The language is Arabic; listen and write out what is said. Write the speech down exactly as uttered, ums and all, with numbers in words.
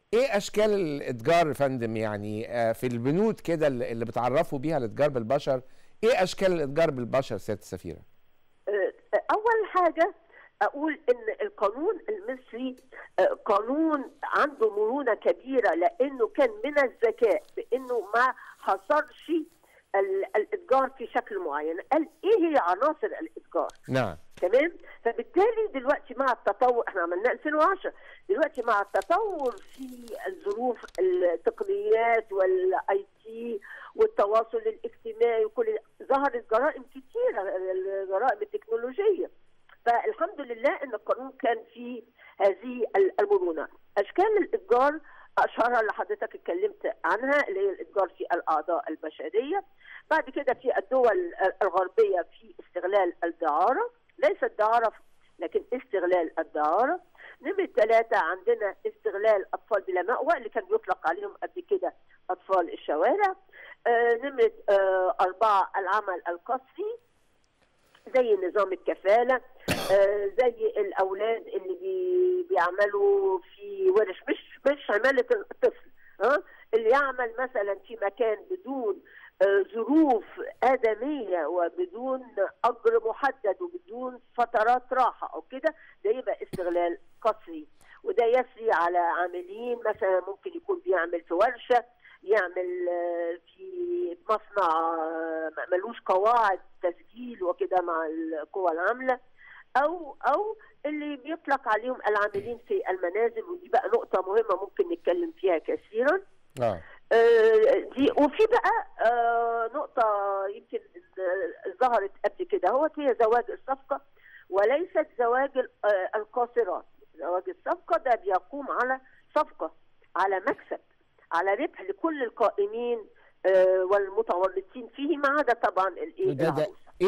ايه اشكال الاتجار يا فندم؟ يعني آه، في البنود كده اللي اللي بتعرفوا بيها الاتجار بالبشر، ايه اشكال الاتجار بالبشر سياده السفيره؟ آه، اول حاجه اقول ان القانون المصري آه، قانون عنده مرونه كبيره، لانه كان من الذكاء بانه ما حصرش ال- الاتجار في شكل معين، قال ايه هي عناصر الاتجار. نعم. تمام. فبالتالي دلوقتي مع التطور، احنا عملناه ألفين وعشرة، دلوقتي مع التطور في الظروف التقنيات والاي تي والتواصل الاجتماعي وكل، ظهرت جرائم كثيره، الجرائم التكنولوجيه. فالحمد لله ان القانون كان فيه هذه المرونه. اشكال الاتجار اشهرها اللي حضرتك اتكلمت عنها، اللي هي الاتجار في الاعضاء البشريه. بعد كده في الدول الغربيه في استغلال الدعاره، ليس الدعاره لكن استغلال الدعاره. نمرة ثلاثة عندنا استغلال أطفال بلا مأوى اللي كان بيطلق عليهم قبل كده أطفال الشوارع. آه نمرة آه أربعة العمل القسري زي نظام الكفالة، آه زي الأولاد اللي بي بيعملوا في ورش، مش مش عمالة الطفل، ها، اللي يعمل مثلا في مكان بدون آه ظروف آدمية وبدون أجر محدد وبدون فترات راحة أو كده، ده يبقى استغلال قسري. وده يسري على عاملين مثلا ممكن يكون بيعمل في ورشة، يعمل في مصنع ملوش قواعد تسجيل وكده مع القوى العامله، او او اللي بيطلق عليهم العاملين في المنازل، ودي بقى نقطه مهمه ممكن نتكلم فيها كثيرا. اه آه دي وفي بقى آه نقطه يمكن ظهرت قبل كده، هو هي زواج الصفقه وليست زواج آه القاصرات. زواج الصفقه ده بيقوم على صفقه، على مكسب، على ربح لكل القائمين آه والمتورطين فيه، ما عدا طبعا الايه ده, ده العروس.